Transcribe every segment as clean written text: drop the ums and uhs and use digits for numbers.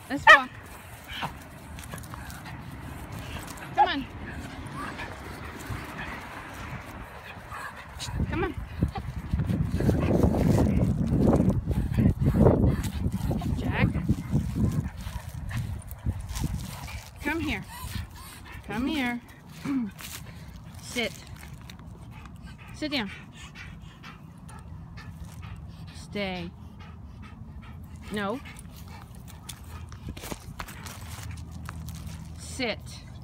Let's walk. Come on. Come on. Jack. Come here. Come here. Sit. Sit down. Stay. No. Sit.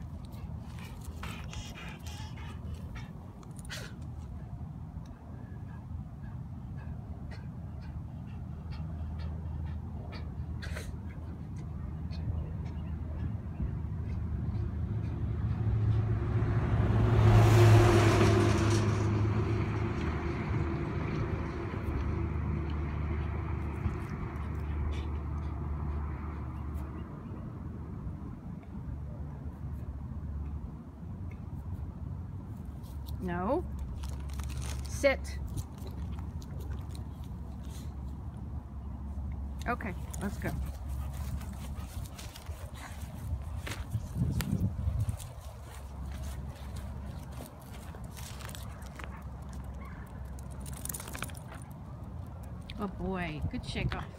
No. Sit. Okay, let's go. Oh boy, good shake off.